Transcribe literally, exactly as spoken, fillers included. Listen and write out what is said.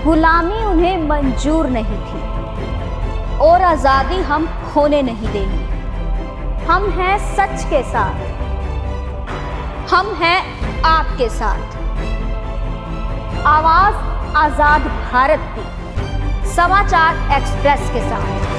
गुलामी उन्हें मंजूर नहीं थी और आजादी हम खोने नहीं देंगे। हम हैं सच के साथ, हम हैं आपके साथ। आवाज आजाद भारत की समाचार एक्सप्रेस के साथ।